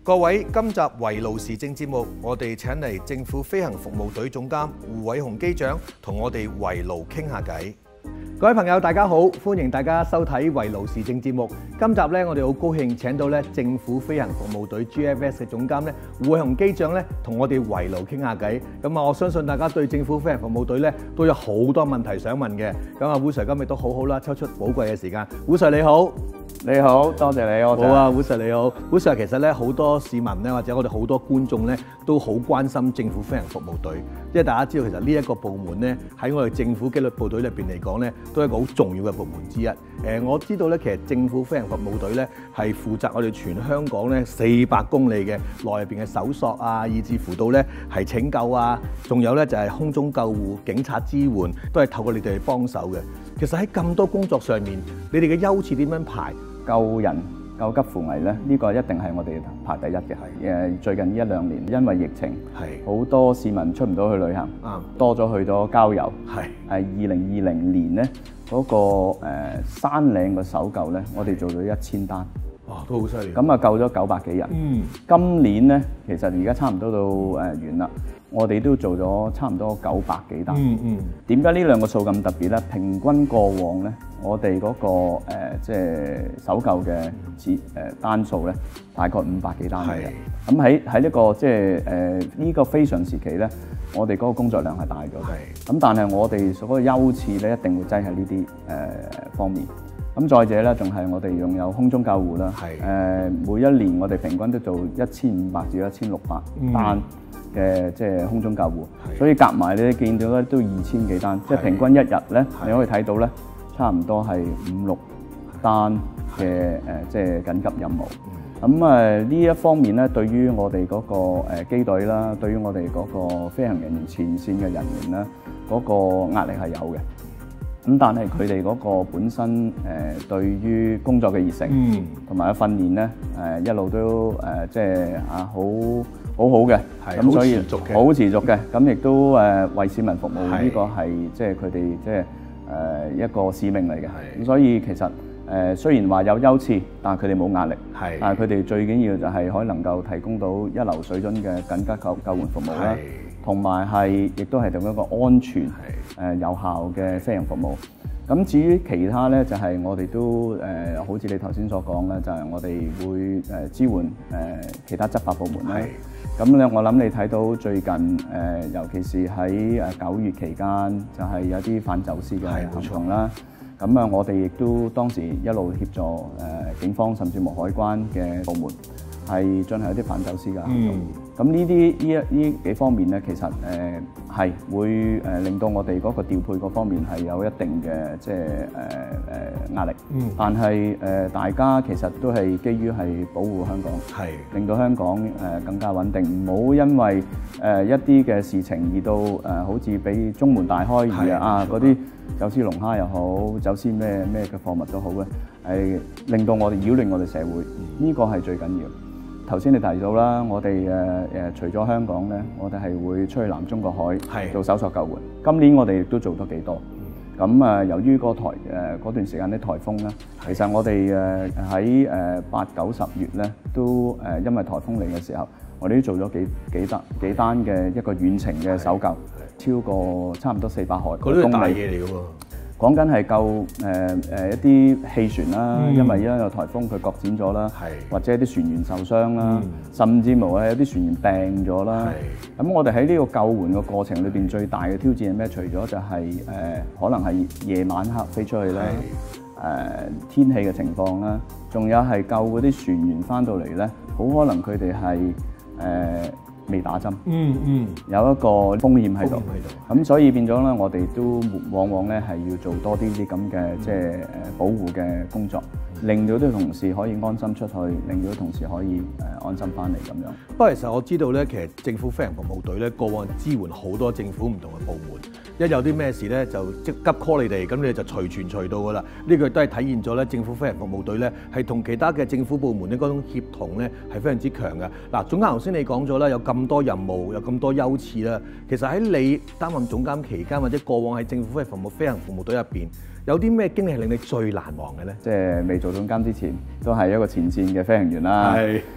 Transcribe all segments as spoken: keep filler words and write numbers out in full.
各位，今集圍爐時政節目，我哋請嚟政府飛行服務隊總監胡偉雄機長，同我哋圍爐傾下偈。各位朋友，大家好，歡迎大家收睇圍爐時政節目。今集咧，我哋好高興請到咧政府飛行服務隊 G F S 嘅總監咧胡偉雄機長咧，同我哋圍爐傾下偈。咁啊，我相信大家對政府飛行服務隊咧都有好多問題想問嘅。咁啊，胡 Sir 今日都好好啦，抽出寶貴嘅時間。胡 Sir 你好。 你好，多謝你。我好啊，胡 Sir 你好。胡 Sir 其實咧，好多市民咧，或者我哋好多觀眾咧，都好關心政府飛行服務隊。因為大家知道，其實呢一個部門咧，喺我哋政府紀律部隊裏邊嚟講咧，都係一個好重要嘅部門之一。誒，我知道咧，其實政府飛行服務隊咧係負責我哋全香港咧四百公里嘅內入邊嘅搜索啊，以至乎到咧係拯救啊，仲有咧就係空中救護、警察支援，都係透過你哋去幫手嘅。其實喺咁多工作上面，你哋嘅優次點樣排？ 救人救急扶危咧，呢個一定係我哋排第一嘅。誒，最近呢一兩年因為疫情，係好多市民出唔到去旅行，啊，多咗去咗郊遊。係誒，二零二零年咧嗰個誒山嶺嘅搜救咧，我哋做咗一千單。 哇，都好犀利！ 咁啊，救咗九百幾人。嗯，今年咧，其實而家差唔多到誒完啦。我哋都做咗差唔多九百幾單。嗯嗯。點解呢兩個數咁特別咧？平均過往咧，我哋嗰、嗰個誒即係搜救嘅指誒單數咧，大概五百幾單嘅。咁喺喺呢個即係誒呢個非常時期咧，我哋嗰個工作量係大咗嘅。咁但係我哋所謂優次咧，一定會擠喺呢啲誒方面。咁再者咧，仲係我哋擁有空中救護啦。係。誒每一年我哋平均都做一千五百至一千六百單嘅即係空中救護，所以夾埋你見到咧都二千幾單，即係平均一日咧，你可以睇到咧，差唔多係五六單嘅誒即係緊急任務。咁誒呢一方面咧，對於我哋嗰個誒機隊啦，對於我哋嗰個飛行人員前線嘅人員咧，嗰個壓力係有嘅。咁但係佢哋嗰個本身誒對於工作嘅熱誠，同埋嘅訓練咧誒一路都誒即係啊好好好嘅，咁所以好持續嘅，咁亦都誒為市民服務呢個係即係佢哋即係誒一個使命嚟嘅。咁所以其實誒雖然話有優次，但係佢哋冇壓力，但係佢哋最緊要就係可以能夠提供到一流水準嘅緊急救救援服務啦，同埋係亦都係同一個安全誒有效嘅飛行服務。咁至於其他咧，就係、是、我哋都誒、呃，好似你頭先所講咧，就係、是、我哋會誒、呃、支援誒、呃、其他執法部門咧。咁咧，我諗你睇到最近誒、呃，尤其是喺誒九月期間，就係、是、有啲反走私嘅行動啦。咁啊，我哋亦都當時一路協助誒、呃、警方甚至乎海關嘅部門，係進行一啲反走私嘅行動。咁呢啲呢一呢幾方面咧，其實誒係、呃、會誒、呃、令到我哋嗰個調配嗰方面係有一定嘅即係誒誒壓力。嗯。但係誒、呃、大家其實都係基於係保護香港，係令到香港誒、呃、更加穩定，唔好因為誒、呃、一啲嘅事情而到誒、呃、好似俾中門大開而啊嗰啲走私龍蝦又好，走私咩咩嘅貨物都好咧，係令到我哋擾亂我哋社會，呢、嗯、個係最緊要。頭先你提到啦，我哋誒誒除咗香港咧，我哋係會出去南中國海做搜索救援。今年我哋亦都做得幾多。咁啊，由於個台誒嗰段時間啲颱風咧，其實我哋誒喺誒八九十月咧，都誒因為颱風嚟嘅時候，我哋都做咗幾幾單幾單嘅一個遠程嘅搜救，超過差唔多四百海公里。嗰啲大嘢嚟㗎喎。講緊係救誒誒一啲氣船啦，嗯、因為因為有颱風佢擱淺咗啦，或者一啲船員受傷啦，嗯、甚至乎係有啲船員病咗啦。咁我哋喺呢個救援嘅過程裏邊，最大嘅挑戰係咩？除咗就係、是、誒、呃、可能係夜晚黑飛出去咧，誒、呃、天氣嘅情況啦，仲有係救嗰啲船員翻到嚟咧，好可能佢哋係誒未打針，嗯嗯，有一個風險喺度，咁所以變咗咧，我哋都往往咧係要做多啲啲咁嘅即係誒保護嘅工作，令到啲同事可以安心出去，令到啲同事可以誒安心翻嚟咁樣。 不過其實我知道咧，其實政府飛行服務隊咧過往支援好多政府唔同嘅部門，一有啲咩事咧就即急 call 你哋，咁你就隨傳隨到噶啦。呢個都係體現咗咧政府飛行服務隊咧係同其他嘅政府部門咧嗰種協同咧係非常之強嘅。嗱，總監頭先你講咗啦，有咁多任務，有咁多優次啦。其實喺你擔任總監期間，或者過往喺政府飛行服務飛行服務隊入邊，有啲咩經歷係令你最難忘嘅咧？ 即係未做總監之前，都係一個前線嘅飛行員啦。係。誒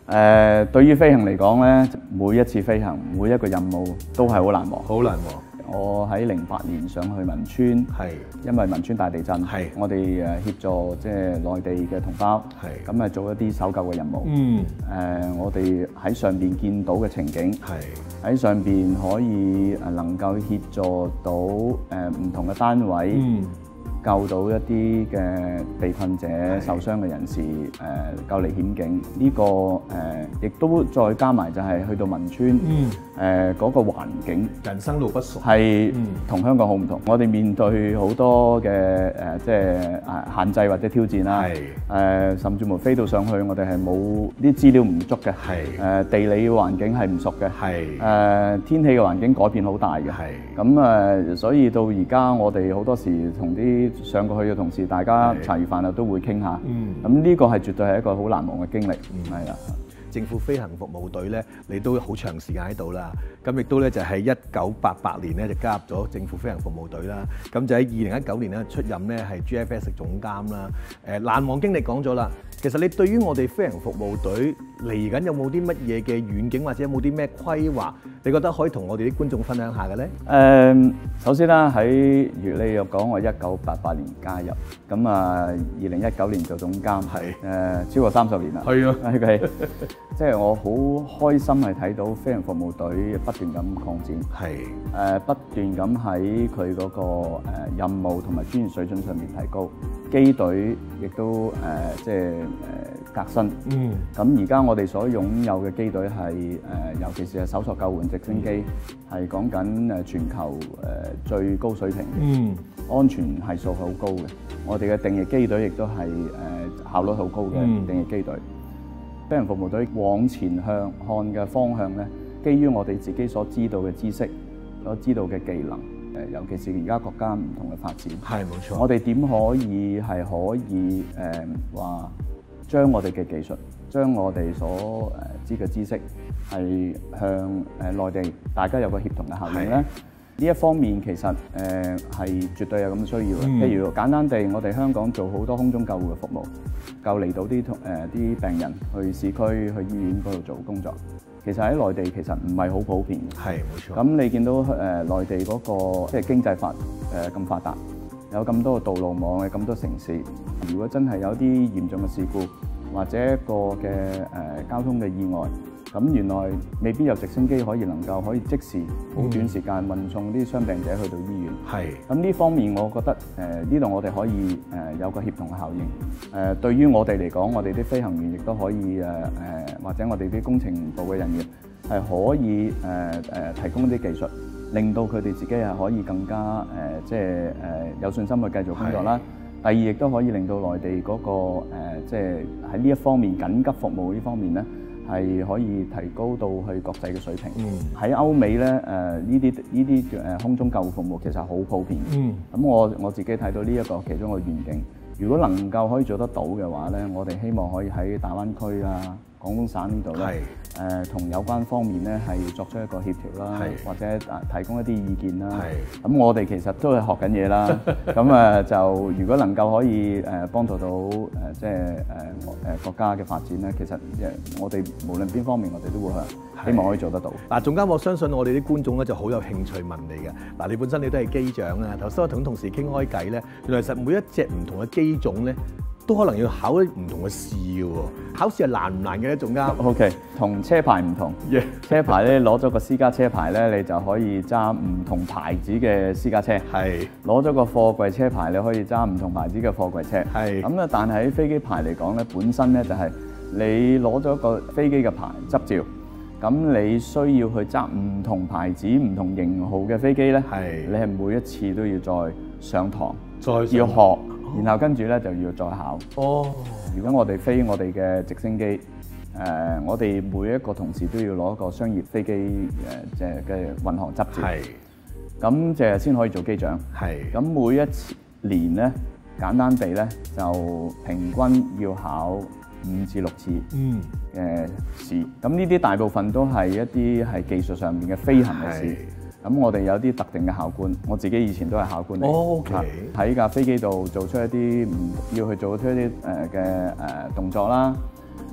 誒，對於飛行嚟講咧，每一次飛行，每一個任務都係好難忘。 好難忘。 我喺零八年上去汶川， 係因為汶川大地震， 係我哋誒協助即係內地嘅同胞，係咁啊做一啲搜救嘅任務。嗯，誒我哋喺上邊見到嘅情景，係喺上邊可以誒能夠協助到誒唔同嘅單位。嗯，救到一啲嘅被困者、受傷嘅人士，誒、呃、救離險境。呢、這個誒亦、呃、都再加埋就係去到汶川，誒嗰、嗯呃那個環境， 人生路不熟， 係同香港好唔同。我哋面對好多嘅誒、呃，即係誒限制或者挑戰啦。係誒、呃，甚至乎飛到上去，我哋係冇啲資料唔足嘅。係誒、呃，地理環境係唔熟嘅。係誒、呃，天氣嘅環境改變好大嘅。係咁誒，所以到而家我哋好多時同啲上過去嘅同事，大家茶餘飯後都會傾下。嗯，咁呢個係絕對係一個好難忘嘅經歷。嗯，係啦。 政府飛行服務隊咧，你都好長時間喺度啦。咁亦都咧就喺一九八八年咧就加入咗政府飛行服務隊啦。咁就喺二零一九年咧出任咧係 G F S 總監啦。誒難忘經歷講咗啦。其實你對於我哋飛行服務隊嚟緊有冇啲乜嘢嘅遠景，或者有冇啲咩規劃？你覺得可以同我哋啲觀眾分享下嘅咧？ 誒、呃，首先啦，喺如你又講，我一九八八年加入，咁啊，二零一九年做總監，係誒、呃、超過三十年啦。係啊，OK，即係我好開心係睇到飛行服務隊不斷咁擴展，係誒、呃、不斷咁喺佢嗰個誒任務同埋專業水準上面提高，機隊亦都誒、呃、即係誒革新。嗯，咁而家我哋所擁有嘅機隊係誒，尤其是係搜索救援直升機，係講緊誒全球誒最高水平，嗯，安全係數係好高嘅。我哋嘅定翼機隊亦都係誒效率好高嘅定翼機隊。飛行服務隊往前向看嘅方向咧，基於我哋自己所知道嘅知識、所知道嘅技能，誒尤其是而家國家唔同嘅發展，係冇錯。我哋點可以係可以誒話將我哋嘅技術，將我哋所誒知嘅知識係向誒內地大家有個協同嘅效應咧？呢一方面其實誒係、呃、絕對有咁嘅需要嘅。譬、嗯、如簡單地，我哋香港做好多空中救護嘅服務，救離島啲誒啲病人去市區、去醫院嗰度做工作。其實喺內地其實唔係好普遍嘅。係冇錯。咁你見到誒內、呃、地嗰、那個即係經濟發誒咁、呃、發達，有咁多個道路網嘅咁多城市，如果真係有啲嚴重嘅事故或者一個嘅誒、呃、交通嘅意外，咁原來未必有直升機可以能夠可以即時好短時間運送啲傷病者去到醫院。係、嗯。咁呢方面，我覺得誒呢度我哋可以誒、呃、有個協同嘅效應。誒、呃、對於我哋嚟講，我哋啲飛行員亦都可以誒誒、呃，或者我哋啲工程部嘅人員係可以誒誒、呃、提供一啲技術，令到佢哋自己係可以更加誒、呃、即係誒、呃、有信心去繼續工作啦。第二，亦都可以令到內地嗰、那個、呃、即係喺呢一方面緊急服務呢方面咧，係可以提高到去國際嘅水平。喺、嗯、歐美咧，誒呢啲呢啲誒空中救護服務其實好普遍。咁、嗯、我我自己睇到呢一個其中嘅願景，如果能夠可以做得到嘅話咧，我哋希望可以喺大灣區啊、廣東省呢度咧，誒同、呃、有關方面咧係作出一個協調啦，或者啊提供一啲意見啦。咁我哋其實都係學緊嘢啦。咁啊就如果能夠可以誒幫助到誒即係誒誒國家嘅發展咧，其實誒我哋無論邊方面，我哋都會向希望可以做得到。嗱，總監，我相信我哋啲觀眾咧就好有興趣問你嘅。嗱，你本身你都係機長啊，頭先我同同事傾開偈咧，原來其實每一隻唔同嘅機種咧，都可能要考啲唔同嘅試嘅喎。考試係難唔難嘅咧？總監 ？OK， 同車牌唔同。Yeah. 車牌咧攞咗個私家車牌咧，你就可以揸唔同牌子嘅私家車。係。攞咗個貨櫃車牌，你可以揸唔同牌子嘅貨櫃車。係。咁咧，但係喺飛機牌嚟講咧，本身咧就係你攞咗個飛機嘅牌執照，咁你需要去揸唔同牌子、唔同型號嘅飛機咧。係。你係每一次都要再上堂，再要學。然後跟住咧就要再考。哦，如果我哋飛我哋嘅直升機，誒、呃，我哋每一個同事都要攞一個商業飛機誒，即係嘅運航執照。係。咁就係先可以做機長。係。咁每一次年咧，簡單地咧就平均要考五至六次。嗯。嘅試。咁呢啲大部分都係一啲係技術上面嘅飛行嘅試。咁我哋有啲特定嘅考官，我自己以前都係考官嚟。哦 OK。喺架飛機度做出一啲唔要去做出一啲誒嘅誒動作啦，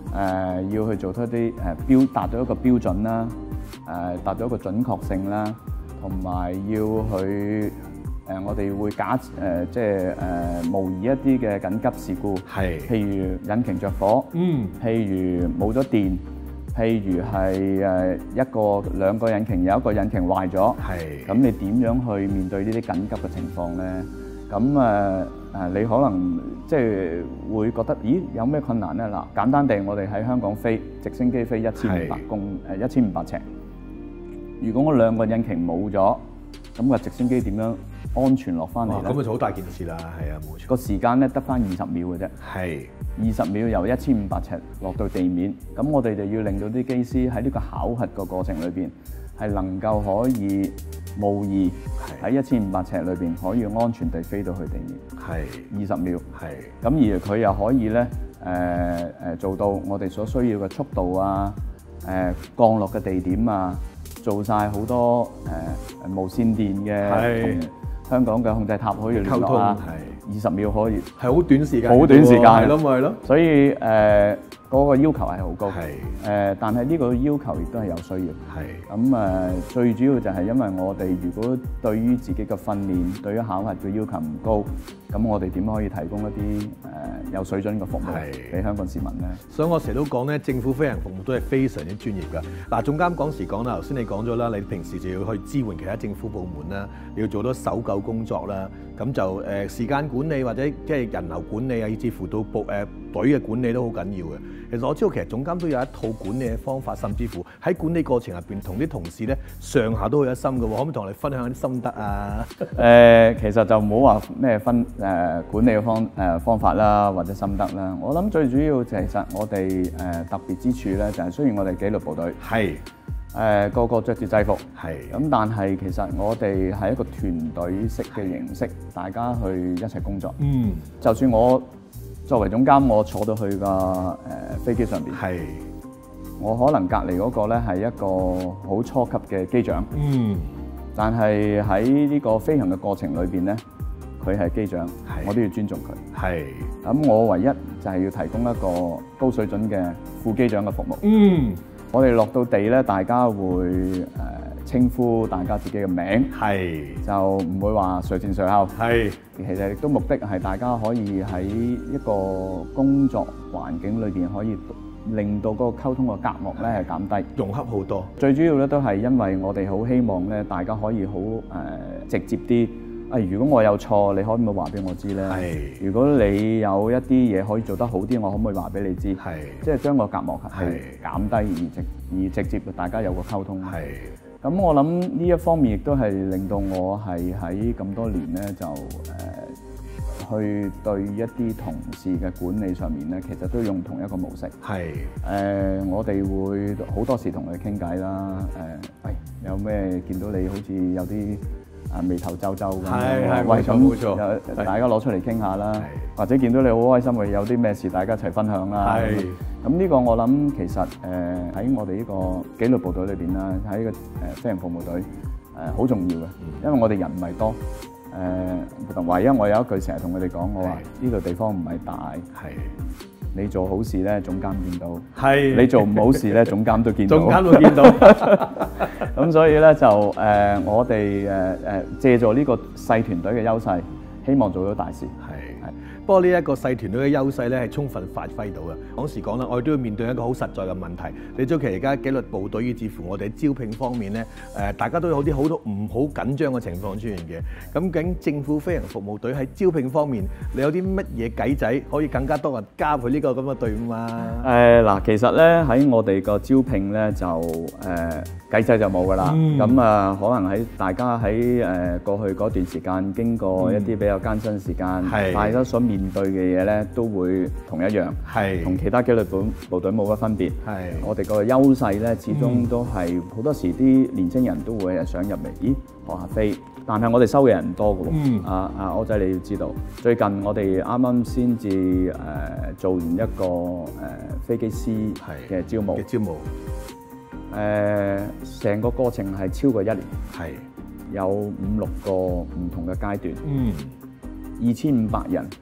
呃、要去做出一啲誒標達到一個標準啦，誒、呃、達到一個準確性啦，同埋要去誒、呃、我哋會假誒、呃、即係誒、呃、模擬一啲嘅緊急事故， 係譬如引擎着火，嗯，譬如冇咗電。譬如係誒一個兩個引擎有一個引擎壞咗，係咁你點樣去面對呢啲緊急嘅情況咧？咁誒誒你可能即係會覺得，咦有咩困難咧？嗱，簡單地我哋喺香港飛直升機飛一千五百公誒一千五百尺，如果我兩個引擎冇咗，咁個直升機點樣安全落翻嚟咧？ 咁啊好大件事啦，係啊冇錯。 個時間咧得翻二十秒嘅啫。係。二十秒由一千五百尺落到地面，咁我哋就要令到啲機師喺呢個考核個過程裏邊係能夠可以模擬喺一千五百尺裏邊可以安全地飛到去地面。係二十秒。係。咁而佢又可以咧誒誒做到我哋所需要嘅速度啊，誒、呃、降落嘅地點啊，做晒好多誒、呃、無線電嘅同香港嘅控制塔可以聯絡啊。二十秒可以係好短時間， 好短時間係咯，咪係咯。所以誒嗰、呃那個要求係好高，係誒、呃，但係呢個要求亦都係有需要。係咁誒，最主要就係因為我哋如果對於自己嘅訓練、對於考核嘅要求唔高，咁我哋點可以提供一啲誒、呃、有水準嘅服務俾香港市民咧？ 所以我成日都講咧，政府飛行服務都係非常之專業㗎。嗱，總監講時講啦，頭先你講咗啦，你平時就要去支援其他政府部門啦，你要做多搜救工作啦，咁就誒、呃、時間管理或者即係人流管理啊，以至乎到部誒、呃、隊嘅管理都好緊要嘅。其實我知道其實總監都有一套管理嘅方法，甚至乎喺管理過程入邊同啲同事咧上下都好有心嘅喎。可唔可以同我哋分享啲心得啊？ 誒、呃，其實就唔好話咩分誒、呃、管理嘅方誒、呃、方法啦，或者心得啦。我諗最主要其實我哋誒、呃、特別之處咧，就係、是、雖然我哋紀律部隊係誒個個着住制服係咁，但係其實我哋係一個團隊式嘅形式，大家去一齊工作。嗯，就算我作為總監，我坐到去個誒、呃、飛機上邊，係我可能隔離嗰個咧係一個好初級嘅機長，嗯，但係喺呢個飛行嘅過程裏邊咧，佢係機長，我都要尊重佢，係咁我唯一就係要提供一個高水準嘅副機長嘅服務，嗯，我哋落到地咧，大家會誒、呃、稱呼大家自己嘅名，係就唔會話誰前誰後，係其實亦都目的係大家可以喺一個工作環境裏邊可以令到嗰個溝通嘅隔膜咧係減低， 融洽好多。最主要咧都係因為我哋好希望咧，大家可以好誒、呃、直接啲。啊，如果我有錯，你可唔可以話俾我知咧？係。如果你有一啲嘢可以做得好啲，我可唔可以話俾你知？係。即係將個隔膜係減低而直而直接大家有個溝通。係。咁我諗呢一方面亦都係令到我係喺咁多年咧就誒、呃、去對一啲同事嘅管理上面咧，其實都用同一個模式。係。誒、呃，我哋會好多時同佢傾偈啦。誒、呃，喂，有咩見到你好似有啲啊眉頭皺皺咁樣，喂咁冇錯，大家攞出嚟傾下啦。或者見到你好開心嘅，有啲咩事大家一齊分享啦。係。咁呢個我諗其實誒喺、呃、我哋呢個紀律部隊裏邊啦，喺個誒飛行服務隊誒好重要嘅，因為我哋人唔係多。誒、呃，唯一我有一句成日同佢哋講，我話呢個地方唔係大。係。你做好事咧，總監見到；係你做唔好事咧，總監都見到。總監都見到。咁所以咧就誒、呃，我哋誒誒借助呢個細團隊嘅優勢，希望做到大事。係。 不過呢一個細團隊嘅優勢咧，係充分發揮到嘅。講時講啦，我哋都要面對一個好實在嘅問題。你早期而家紀律部隊，以至乎我哋招聘方面咧，誒大家都有啲好多唔好緊張嘅情況出現嘅。咁究竟政府飛行服務隊喺招聘方面，你有啲乜嘢計仔可以更加多人加入呢個咁嘅隊伍啊？誒嗱，其實咧喺我哋個招聘咧就誒計仔就冇㗎啦。咁啊，可能喺大家喺誒過去嗰段時間經過一啲比較艱辛時間，大家所面面對嘅嘢咧都會同一樣，係同其他紀律部部隊冇乜分別。係我哋個優勢咧，始終都係好多時啲年青人都會係想入嚟，咦學下飛，但係我哋收嘅人唔多㗎喎。嗯。啊啊，柯仔你要知道，最近我哋啱啱先至誒做完一個誒、呃、飛機師嘅招募。嘅招募。誒、呃，成個過程係超過一年。係。有五六個唔同嘅階段。嗯。二千五百人。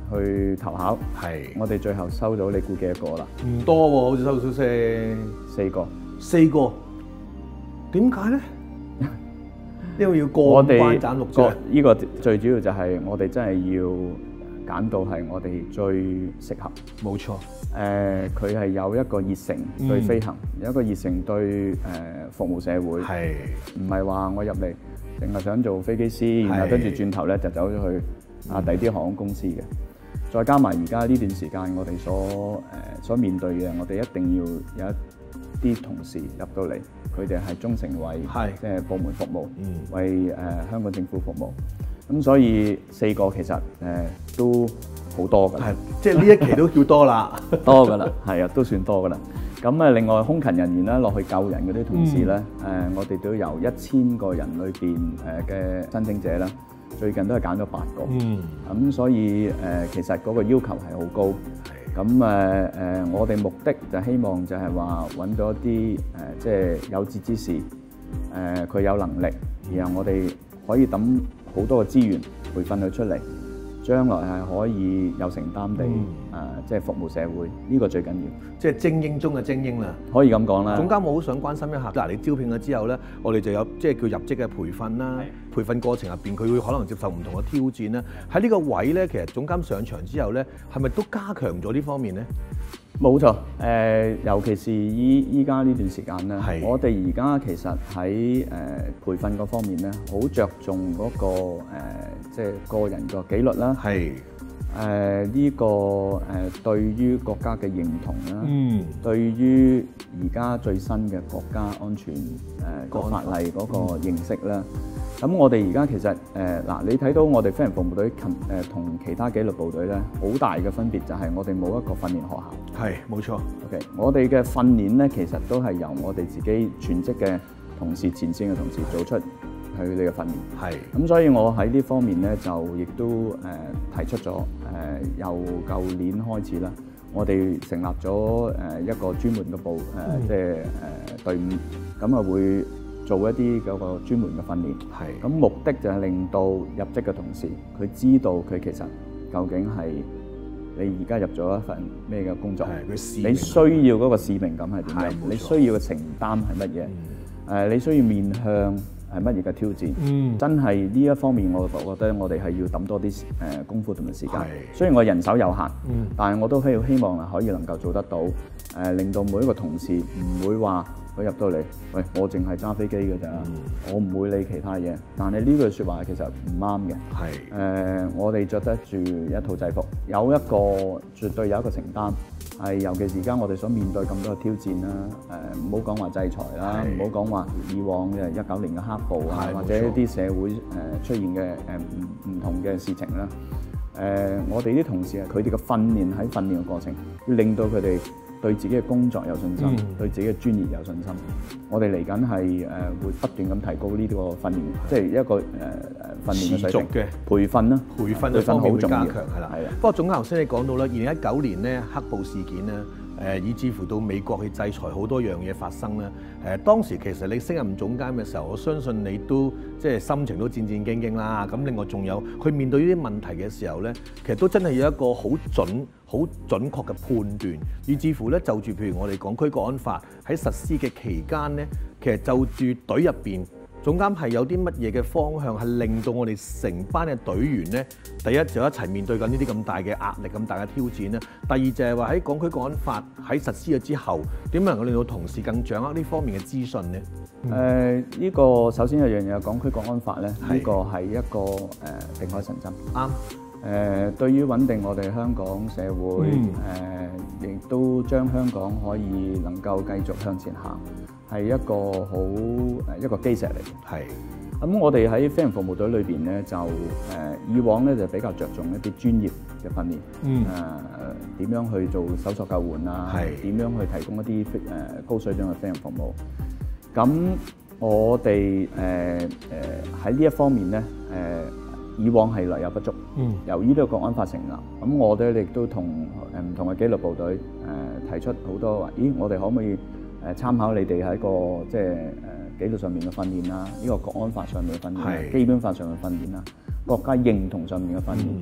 去投考， 係我哋最後收到你估幾多個啦？ 唔多喎，好似收到四四個。 四個，點解咧？因為要過我哋關斬六將。 呢個最主要就係我哋真係要揀到係我哋最適合。 冇錯。 誒，佢係有一個熱誠對飛行，有一個熱誠對誒服務社會。 係。 唔係話我入嚟淨係想做飛機師，然後跟住轉頭咧就走咗去啊第啲航空公司嘅。再加埋而家呢段時間，我哋所誒所面對嘅，我哋一定要有一啲同事入到嚟，佢哋係忠誠為即係部門服務， 嗯、 為誒、呃、香港政府服務。咁所以四個其實誒、呃、都好多㗎， 係即係呢一期都叫多啦， 多㗎啦，係啊，都算多㗎啦。咁啊，另外空勤人員咧落去救人嗰啲同事咧，誒、嗯呃、我哋都由一千個人裏邊誒嘅申請者啦。最近都係揀咗八個，咁、嗯、所以誒、呃、其實嗰個要求係好高，咁誒誒我哋目的就希望就係話揾到一啲誒即係有志之士，誒、呃、佢有能力，然後我哋可以揼好多嘅資源培訓佢出嚟，將來係可以有承擔地誒、嗯呃、即係服務社會，呢、這個最緊要， 即係精英中嘅精英啦， 可以咁講啦。 總監，我好想關心一下，嗱，你招聘咗之後咧，我哋就有即係叫入職嘅培訓啦。培訓過程入邊，佢會可能接受唔同嘅挑戰啦。喺呢個位咧，其實總監上場之後咧，係咪都加強咗呢方面咧？ 冇錯，誒、呃，尤其是依依家呢段時間咧，我哋而家其實喺誒、呃、培訓嗰方面咧，好着重嗰、那個誒，即、呃、係、就是、個人個紀律啦。係。誒、呃、呢、這個誒、呃、對於國家嘅認同啦，嗯，對於而家最新嘅國家安全誒個、呃、法例嗰個認識啦。咁、嗯、我哋而家其實誒嗱、呃，你睇到我哋飛行服務隊近誒同其他紀律部隊咧，好大嘅分別就係我哋冇一個訓練學校。係，冇錯。OK，我哋嘅訓練咧，其實都係由我哋自己全職嘅同事、前線嘅同事做出佢哋嘅訓練。係。咁所以我喺呢方面咧，就亦都誒、呃、提出咗誒、呃，由舊年開始啦，我哋成立咗誒一個專門嘅部誒，即係誒隊伍，咁啊會做一啲嗰個專門嘅訓練。係。咁目的就係令到入職嘅同事，佢知道佢其實究竟係你而家入咗一份咩嘅工作，你需要嗰個使命感係點樣？你需要嘅承擔係乜嘢？誒、嗯，你需要面向係乜嘢嘅挑戰？嗯，真係呢一方面，我覺得我哋係要抌多啲誒功夫同埋時間。雖然我人手有限，嗯，但係我都希希望可以能夠做得到，誒、呃，令到每一個同事唔會話佢入到嚟，喂，我淨係揸飛機㗎咋，嗯，我唔會理其他嘢。但係呢句説話其實唔啱嘅。係誒、呃，我哋着得住一套制服，有一個絕對有一個承擔。係，尤其是而家我哋所面對咁多嘅挑戰啦，誒唔好講話制裁啦，唔好講話以往嘅一九年嘅黑暴啊，或者一啲社會誒出現嘅誒唔唔同嘅事情啦。誒、呃，我哋啲同事啊，佢哋嘅訓練喺訓練嘅過程，要令到佢哋對自己嘅工作有信心，嗯、對自己嘅專業有信心。我哋嚟緊係誒會不斷咁提高呢個訓練，即係一個誒誒訓練嘅水平嘅培訓啦，培訓嘅方面會加強係啦。係啊。不過總監頭先你講到啦，二零一九年咧黑暴事件咧，誒以至乎到美國去制裁好多樣嘢發生啦。誒當時其實你升任總監嘅時候，我相信你都即係心情都戰戰兢兢啦。咁另外仲有去面對呢啲問題嘅時候咧，其實都真係有一個好準、好準確嘅判斷，以至乎咧就住譬如我哋港區國安法喺實施嘅期間咧，其實就住隊入邊總監係有啲乜嘢嘅方向，係令到我哋成班嘅隊員咧，第一就一齊面對緊呢啲咁大嘅壓力、咁大嘅挑戰咧。第二就係話喺港區國安法喺實施咗之後，點樣能夠令到同事更掌握呢方面嘅資訊咧？誒、嗯，呢、呃這個首先有樣嘢，港區國安法咧，呢、這個係一個誒定海神針。啱。誒、呃，對於穩定我哋香港社會，誒、嗯，亦、呃、都將香港可以能夠繼續向前行。係一個好誒一個基石嚟嘅。係。咁我哋喺飛行服務隊裏邊咧，就誒、呃、以往咧就比較着重一啲專業嘅訓練。嗯。誒點樣去做搜索救援啊？係。點樣去提供一啲誒高水準嘅飛行服務？咁我哋誒誒喺呢一方面咧，誒、呃、以往係略有不足。嗯。由於呢個國安法成立，咁我哋亦都同誒唔同嘅紀律部隊誒、呃、提出好多話，咦，我哋可唔可以？誒參考你哋喺個即係誒紀律上面嘅訓練啦，呢個國安法上面嘅訓練，基本法上嘅訓練啦，國家認同上面嘅訓練。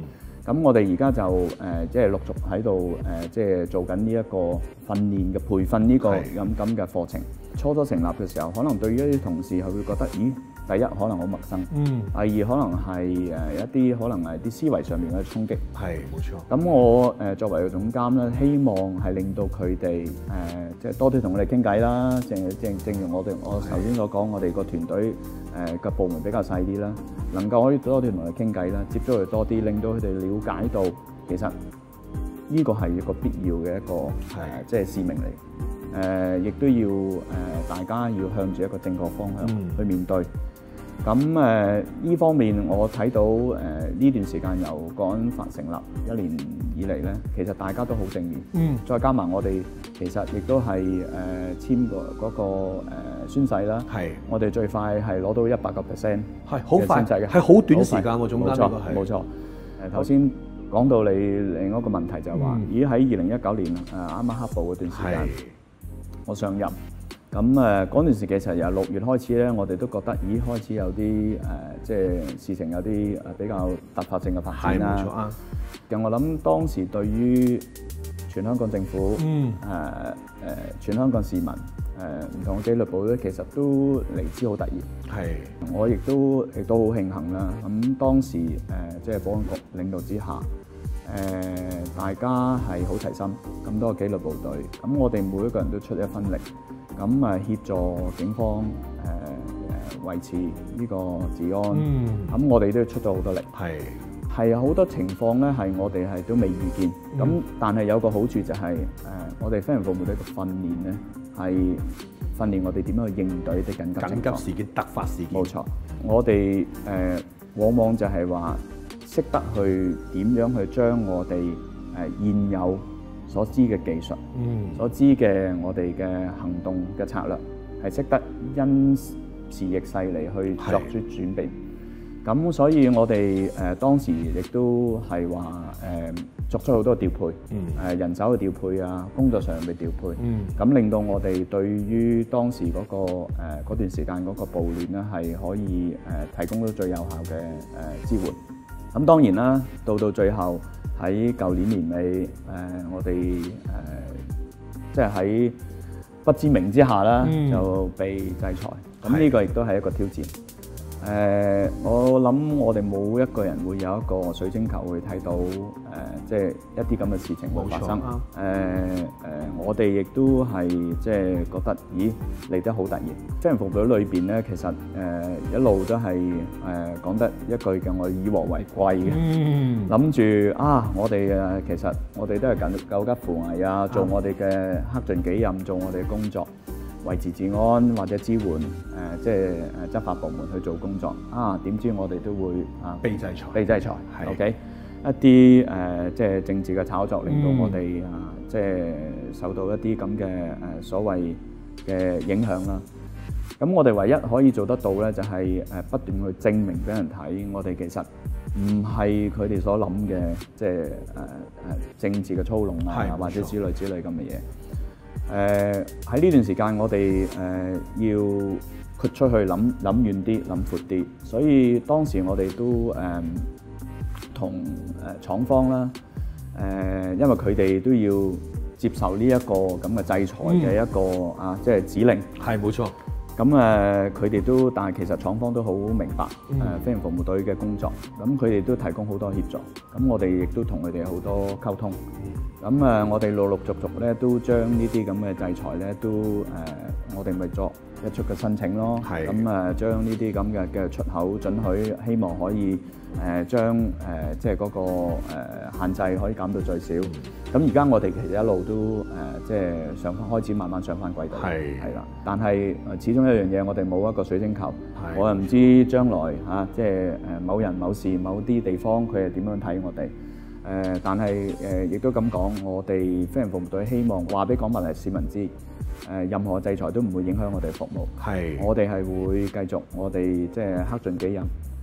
咁我哋而家就誒即係陸續喺度誒即係做緊呢一個訓練嘅培訓呢個咁咁嘅課程。初初成立嘅時候，可能對於一啲同事係會覺得，咦？第一可能好陌生，嗯，第二可能係誒一啲可能係啲思維上面嘅衝擊， 係冇錯。 咁我誒作為個總監咧，希望係令到佢哋誒即係多啲同我哋傾偈啦。正正正如我哋我頭先所講，我哋個團隊誒嘅部門比較細啲啦，能夠可以多啲同佢哋傾偈啦，接觸佢多啲，令到佢哋了解到其實呢個係一個必要嘅一個誒即係使命嚟。誒亦都要誒大家要向住一個正確方向去面對。咁誒呢方面，我睇到誒呢段時間由國安法成立一年以嚟咧，其實大家都好正面。嗯。再加埋我哋其實亦都係誒簽過嗰個誒宣誓啦。係。我哋最快係攞到一百個 percent。係好快嘅，係好短時間喎，總監。冇錯，冇錯。誒頭先講到你另一個問題就係話，咦喺二零一九年誒啱啱黑暴嗰段時間，我上任。咁誒嗰段時其實由六月開始咧，我哋都覺得，咦開始有啲誒、呃，即係事情有啲誒比較突發性嘅發展啦。係冇錯啊！咁我諗當時對於全香港政府，嗯誒誒、呃呃、全香港市民，誒、呃、唔同嘅紀律部咧，其實都嚟之好突然。係，我亦都亦都好慶幸啦。咁當時誒、呃、即係保安局領導之下。誒、呃，大家係好齊心，咁多個紀律部隊，咁我哋每一個人都出一分力，咁啊協助警方誒誒維持呢個治安，咁、嗯、我哋都出咗好多力，係係好多情況咧係我哋係都未預見，咁、嗯、但係有個好處就係、是、誒、呃、我哋飛行服務隊嘅訓練咧係訓練我哋點樣去應對啲緊急情況緊急事件、突發事件，冇錯，我哋誒、呃、往往就係話。識得去點樣去將我哋誒現有所知嘅技術，嗯，所知嘅我哋嘅行動嘅策略，係識得因時逆勢嚟去作出轉變。咁所以我哋誒、呃、當時亦都係話誒作出好多調配，嗯，誒人手嘅調配啊，工作上嘅調配，嗯，咁令到我哋對於當時嗰、嗰個誒、呃、段時間嗰個暴亂咧，係可以誒、呃、提供到最有效嘅誒、呃、支援。咁當然啦，到到最後喺舊年年尾，誒、呃、我哋誒、呃、即係喺不知名之下啦，嗯、就被制裁。咁呢個亦都係一個挑戰。誒、呃，我諗我哋冇一個人會有一個水晶球會睇到誒、呃，即係一啲咁嘅事情會發生。誒誒、呃呃，我哋亦都係即係覺得，咦嚟得好突然。飛行服務隊裏邊咧，其實誒、呃、一路都係誒講得一句嘅，我以和為貴嘅。諗住、嗯、啊，我哋誒其實我哋都係緊救急扶危啊，做我哋嘅克盡己任，做我哋嘅工作。維持治安或者支援誒、呃，即係誒執法部門去做工作啊！點知我哋都會啊被制裁，被制裁係 OK 一啲誒、呃，即係政治嘅炒作，令到我哋、嗯、啊，即係受到一啲咁嘅誒所謂嘅影響啦。咁我哋唯一可以做得到咧，就係、是、誒不斷去證明俾人睇，我哋其實唔係佢哋所諗嘅，即係誒誒政治嘅操弄啊，或者之類之類咁嘅嘢。誒喺呢段時間，我哋誒、呃、要豁出去諗諗遠啲、諗闊啲，所以當時我哋都誒同誒廠方啦，誒、呃、因為佢哋都要接受呢一個咁嘅制裁嘅一個、嗯、啊，即係指令。係冇錯。咁誒佢哋都，但係其實廠方都好明白誒、嗯呃、飛行服務隊嘅工作，咁佢哋都提供好多協助，咁我哋亦都同佢哋好多溝通。咁誒、呃，我哋陸陸續續咧都將呢啲咁嘅制裁咧都誒、呃，我哋咪作一出嘅申請咯。係。咁誒，將呢啲咁嘅嘅出口准許，希望可以誒、呃、將誒、呃、即係嗰、那個、呃、限制可以減到最少。咁而家我哋其實一路都誒、呃、即係上翻開始慢慢上翻軌道。係。係啦，但係始終一樣嘢，我哋冇一個水晶球。係。我又唔知將來嚇、啊、即係誒某人某事某啲地方佢係點樣睇我哋。誒、呃，但係誒，亦、呃、都咁講，我哋飛行服務隊希望話俾港民嚟市民知，誒、呃，任何制裁都唔會影響我哋服務。係，我哋係會繼續，我哋即係克盡己任，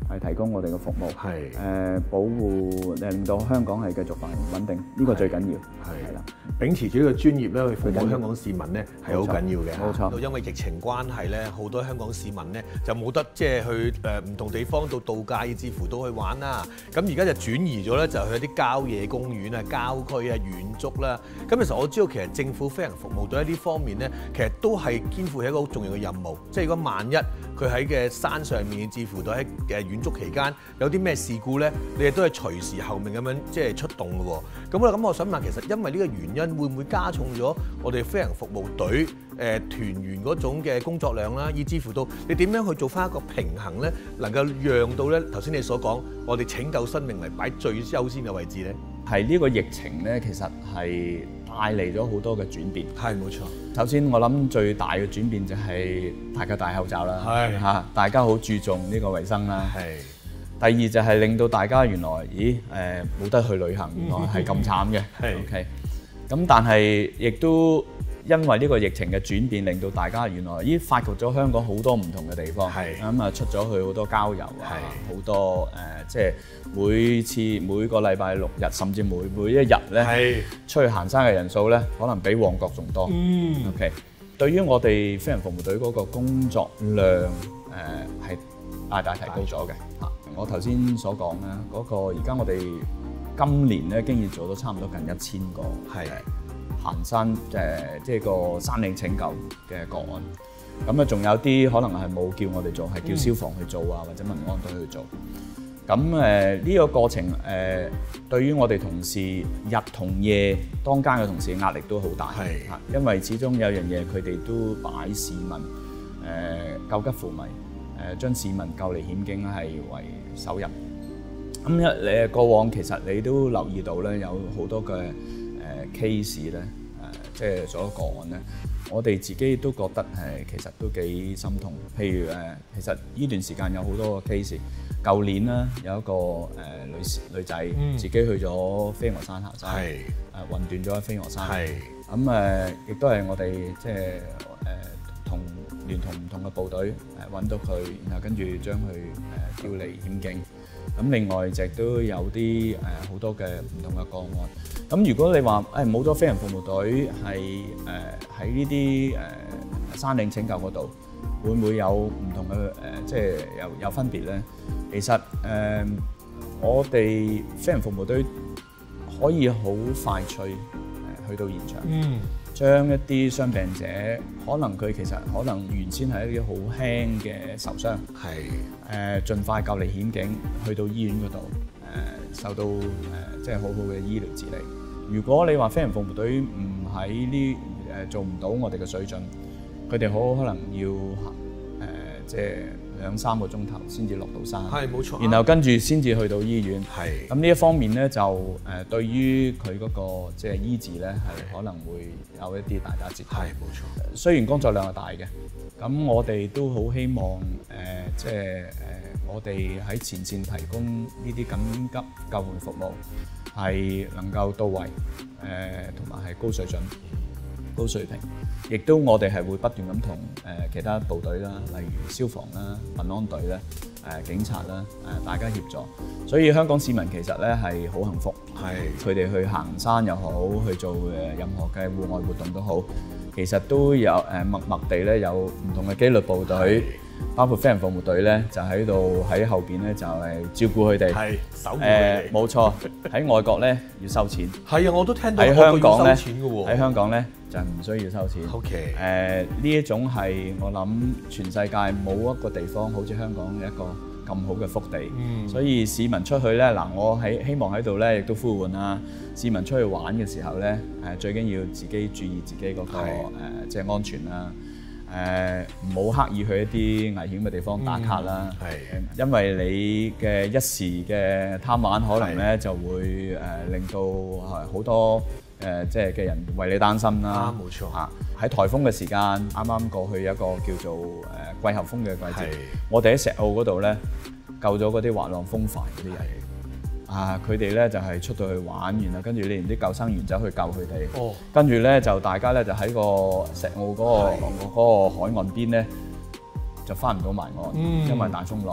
係提供我哋嘅服務， 係誒保護令到香港係繼續繁榮穩定，呢個最緊要。 係啦，秉持住呢個專業咧去服務香港市民咧係好緊要嘅。 冇錯。 因為疫情關係咧，好多香港市民咧就冇得即係去誒唔同地方度度假，以至乎都去玩啦。咁而家就轉移咗咧，就去一啲郊野公園啊、郊區啊、遠足啦。咁其實我知道其實政府飛行服務隊喺呢方面咧，其實都係肩負起一個好重要嘅任務。即係如果萬一佢喺嘅山上面，至乎到喺誒遠足期間有啲咩事故咧，你哋都係隨時候命咁樣即係出動嘅喎。咁啊，咁我想問，其實因為呢個原因，會唔會加重咗我哋飛行服務隊誒、呃、團員嗰種嘅工作量啦？以至乎到你點樣去做翻一個平衡咧，能夠讓到咧頭先你所講，我哋拯救生命嚟擺最優先嘅位置咧？ 係呢個疫情咧，其實係帶嚟咗好多嘅轉變。 係冇錯。 首先我諗最大嘅轉變就係大家戴口罩啦， 係嚇，大家好注重呢個衞生啦。 係。 第二就係令到大家原來，咦誒冇得去旅行，原來係咁慘嘅。 係。 OK。咁但係亦都因為呢個疫情嘅轉變，令到大家原來咦發掘咗香港好多唔同嘅地方。 係。 咁啊出咗去好多郊遊啊， 係。 好多誒即係每次每個禮拜六日，甚至每每一日咧， 係出去行山嘅人數咧，可能比旺角仲多。 嗯。 OK。對於我哋飛行服務隊嗰個工作量誒係大大提高咗嘅。嚇，我頭先所講咧，嗰個而家我哋今年咧經已做到差唔多近一千個係行山誒，即係個山嶺拯救嘅個案。咁啊，仲有啲可能係冇叫我哋做，係叫消防去做啊，或者民安隊去做。咁誒呢個過程誒，對於我哋同事日同夜當間嘅同事壓力都好大，係嚇，因為始終有樣嘢佢哋都擺市民誒救急扶危，誒將市民救離險境係為首任。咁一你過往其實你都留意到咧，有好多嘅誒 case 咧，誒即係所有個案咧，我哋自己都覺得係其實都幾心痛。譬如誒，其實呢段時間有好多個 case。舊年咧有一個誒女士女仔自己去咗飛鵝山行山，誒暈斷咗喺飛鵝山。咁誒亦都係我哋即係誒同聯同唔同嘅部隊誒揾到佢，然後跟住將佢誒調離險境。咁另外亦都有啲誒好多嘅唔同嘅個案。咁如果你話誒冇咗飛行服務隊係誒喺呢啲誒山嶺拯救嗰度，會唔會有唔同嘅誒即係有有分別咧？其實誒、呃，我哋飛行服務隊可以好快脆誒去到現場，嗯，將一啲傷病者，可能佢其實可能原先係一啲好輕嘅受傷，係誒盡快救離險境，去到醫院嗰度誒受到誒、呃、即係好好嘅醫療治理。如果你話飛行服務隊唔喺呢誒做唔到我哋嘅水準，佢哋好可能要行誒即係兩三個鐘頭先至落到山， 係冇錯。 然後跟住先至去到醫院， 係。咁呢一方面咧就誒對於佢嗰個即係醫治咧係可能會有一啲大打折扣。 係冇錯。雖然工作量係大嘅，咁我哋都好希望誒即係誒我哋喺前線提供呢啲緊急救援服務係能夠到位，誒同埋係高水準、高水平。亦都我哋係會不斷咁同誒其他部隊啦，例如消防啦、民安隊咧、誒警察啦、誒大家協助。所以香港市民其實咧係好幸福，係佢哋去行山又好，去做誒任何嘅戶外活動都好，其實都有誒默默地咧有唔同嘅紀律部隊，包括飛行服務隊咧就喺度喺後邊咧就係照顧佢哋，係守護佢哋。誒冇錯，喺外國咧要收錢。係啊，我都聽到喺香港咧，喺香港咧。就唔需要收錢。OK。誒呢一種係我諗全世界冇一個地方好似香港嘅一個咁好嘅福地。嗯。所以市民出去咧，嗱我喺希望喺度咧，亦都呼喚啦，市民出去玩嘅時候咧，誒最緊要自己注意自己嗰個誒即係安全啦。誒唔好刻意去一啲危險嘅地方打卡啦。係。因為你嘅一時嘅貪玩，可能咧就會誒令到係好多。誒即係嘅人為你擔心啦，冇錯嚇。喺颱風嘅時間，啱啱過去一個叫做誒季候風嘅季節，我哋喺石澳嗰度咧救咗嗰啲滑浪風帆嗰啲人，啊佢哋咧就係出到去玩，然後跟住你連啲救生員走去救佢哋，哦，跟住咧就大家咧就喺個石澳嗰個嗰個海岸邊咧就翻唔到埋岸，因為大風浪。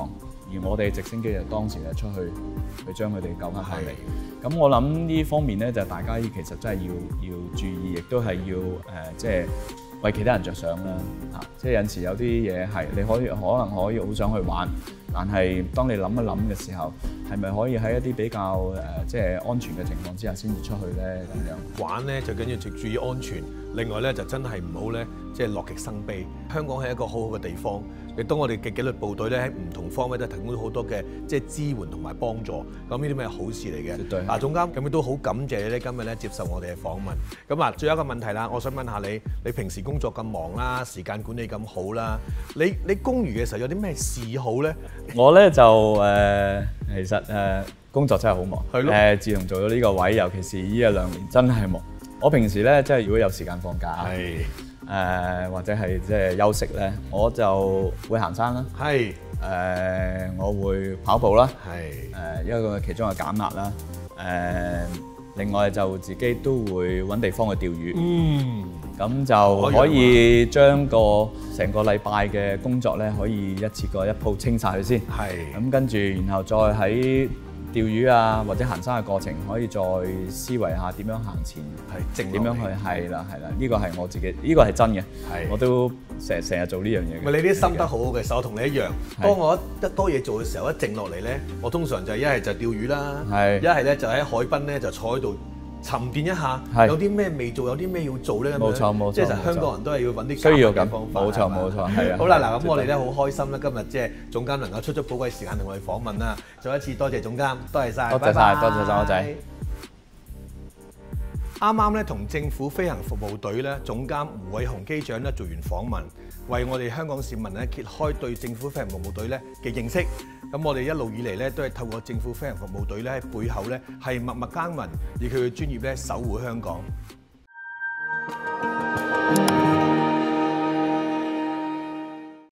而我哋直升機就當時就出去去將佢哋救翻翻嚟。咁我諗呢方面咧，就大家其實真係要要注意，亦都係要誒、呃，即係為其他人着想啦。啊，即係有陣時有啲嘢係你可以可能可以好想去玩，但係當你諗一諗嘅時候，係咪可以喺一啲比較誒、呃、即係安全嘅情況之下先至出去咧？咁樣玩咧就緊要注注意安全，另外咧就真係唔好咧，即係樂極生悲。香港係一個好好嘅地方，亦都我哋嘅紀律部隊咧喺唔同方面都提供咗好多嘅即係支援同埋幫助。咁呢啲咩好事嚟嘅？ 絕對。 嗱，總監咁亦都好感謝你咧，今日咧接受我哋嘅訪問。咁啊，最後一個問題啦，我想問下你，你平時工作咁忙啦，時間管理咁好啦，你你公餘嘅時候有啲咩嗜好咧？ 我咧就誒、呃，其實誒、呃、工作真係好忙。 係咯。 誒、呃，自從做咗呢個位，尤其是呢一兩年，真係忙。我平時咧，即係如果有時間放假，係誒、呃、或者係即係休息咧，我就會行山啦。係誒、呃，我會跑步啦。係誒，一個其中嘅減壓啦。誒、呃，另外就自己都會揾地方去釣魚。嗯，咁就可以將個成個禮拜嘅工作咧，可以一次過一鋪清晒佢先。係咁跟住，然後再喺釣魚啊，或者行山嘅過程，可以再思維下點樣行前，係靜點樣去，係啦係啦，呢個係我自己，呢個係真嘅，係我都成成日做呢樣嘢嘅。 咪你啲心得好好嘅，其實我同你一樣。當我一多嘢做嘅時候，一靜落嚟咧，我通常就一係就釣魚啦，係一係咧就喺海濱咧就坐喺度沉澱一下，有啲咩未做，有啲咩要做咧咁樣。冇錯冇錯，即係其實香港人都係要揾啲需要嘅方法。冇錯冇錯，係啊。好啦，嗱咁我哋咧好開心啦，今日即係總監能夠出咗寶貴時間同我哋訪問啦，再一次多謝總監，多謝晒， 多謝晒，多謝晒我仔。 啱啱咧同政府飛行服務隊咧總監胡偉雄機長咧做完訪問，為我哋香港市民咧揭開對政府飛行服務隊咧嘅認識。咁我哋一路以嚟咧都係透過政府飛行服務隊咧喺背後咧係默默耕耘，以佢嘅專業咧守護香港。